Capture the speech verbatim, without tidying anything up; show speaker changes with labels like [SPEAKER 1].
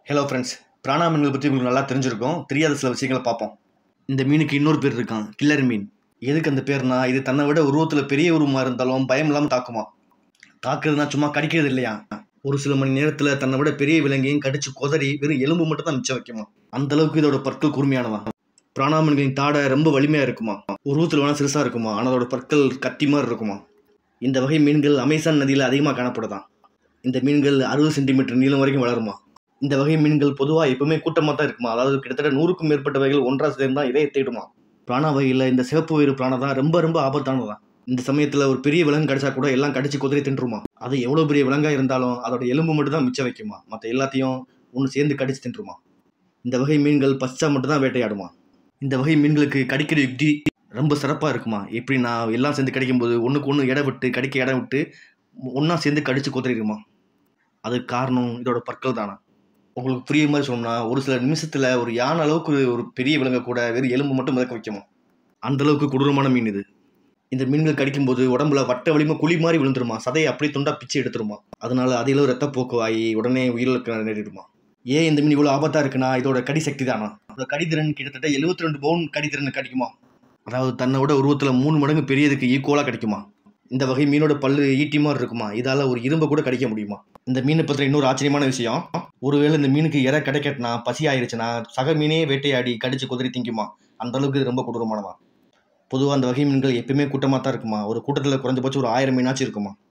[SPEAKER 1] Hello friends, பிராணா மீன்கள் பற்றி உங்களுக்கு நல்லா தெரிஞ்சிருக்கும். தெரியாத சில விஷயங்களை பார்ப்போம். இந்த மீனுக்கு இன்னொரு பேர் இருக்கான், கில்லர் மீன். எதுக்கு அந்த பேர்னா, இது தன்னை விட உருவத்தில் பெரிய உருவமாக இருந்தாலும் பயம் இல்லாமல் தாக்குமா. தாக்குறதுனா சும்மா கடிக்கிறது இல்லையா, ஒரு சில மணி நேரத்தில் தன்னை விட பெரிய விலங்கையும் கடிச்சு கொதறி வெறும் எலும்பு மட்டும் தான் மிச்சம் வைக்குமா. அந்த அளவுக்கு இதோட பற்கள் கூர்மையானதா. பிராணா மீன்களின் தாடை ரொம்ப வலிமையாக இருக்குமா. உருவத்தில் வேணால் சிறுசாக இருக்குமா, ஆனால் அதோட பற்கள் கத்தி மாதிரி இருக்குமா. இந்த வகை மீன்கள் அமேசான் நதியில் அதிகமாக காணப்படுதான். இந்த மீன்கள் அறுபது சென்டிமீட்டர் நீளம் வரைக்கும் வளருமா. இந்த வகை மீன்கள் பொதுவாக எப்பவுமே கூட்டமாக தான் இருக்குமா. அதாவது கிட்டத்தட்ட நூறுக்கும் மேற்பட்ட வகைகள் ஒன்றா சேர்ந்தா இதையை தேடுமா. பிராணா வகையில் இந்த சிவப்பு வயிறு பிராணா தான் ரொம்ப ரொம்ப ஆபத்தானதான். இந்த சமயத்தில் ஒரு பெரிய விலங்கு கடிச்சா கூட எல்லாம் கடிச்சு குதிரை தின்றுமா. அது எவ்வளோ பெரிய விலங்காக இருந்தாலும் அதோட எலும்பு மட்டும் தான் மிச்சம் வைக்குமா. மற்ற எல்லாத்தையும் ஒன்று சேர்ந்து கடிச்சு தின்றுமா. இந்த வகை மீன்கள் பச்சா மட்டும் தான் வேட்டையாடுமா. இந்த வகை மீன்களுக்கு கடிக்கிற யுக்தி ரொம்ப சிறப்பாக இருக்குமா. எப்படின்னா, எல்லாம் சேர்ந்து கடிக்கும்போது ஒன்றுக்கு ஒன்று இடம் விட்டு கடிக்க இடம் விட்டு ஒன்றா சேர்ந்து கடிச்சு குதிரைக்குமா. அதுக்கு காரணம் இதோட பற்கள் தானா. உங்களுக்கு புரியுற மாதிரி சொன்னோம்னா, ஒரு சில நிமிஷத்தில் ஒரு யானை அளவுக்கு ஒரு பெரிய விலங்கை கூட வெறும் எலும்பு மட்டும் மிதக்க வைக்குமா. அந்த அளவுக்கு கொடூரமான மீன் இது. இந்த மீன்கள் கடிக்கும்போது உடம்புல வட்ட வலிமை குழி மாதிரி விழுந்துருமா. சதையை அப்படியே துண்டா பிச்சு எடுத்துருமா. அதனால அதில் ரத்தப்போக்கு ஆகி உடனே உயிரிழக்க நேரிடுமா. ஏன் இந்த மீன் இவ்வளோ ஆபத்தாக இருக்குன்னா, இதோட கடி சக்தி தானா. அதோட கடிதிறன் கிட்டத்தட்ட எழுபத்தி ரெண்டு பவுன் கடிதிறன் கடிக்குமா. அதாவது தன்னோட உருவத்தில் மூணு மடங்கு பெரியதுக்கு ஈக்குவலாக கிடைக்குமா. இந்த வகை மீனோட பல்லு ஈட்டி மாதிரி இருக்குமா. இதால் ஒரு இரும்பை கூட கடிக்க முடியுமா. இந்த மீனை பற்றி இன்னொரு ஆச்சரியமான விஷயம், ஒருவேளை இந்த மீனுக்கு இறை கிடைக்கட்டுனா பசி ஆயிடுச்சுன்னா சக மீனே வேட்டையாடி கடிச்சு குதிரை திங்குமா. அந்த அளவுக்கு இது ரொம்ப கொடூரமானதா. பொதுவாக அந்த வகை மீன்கள் எப்பயுமே கூட்டமாக தான் இருக்குமா. ஒரு கூட்டத்தில் குறைஞ்சபட்சம் ஒரு ஆயிரம் மீனாச்சும் இருக்குமா.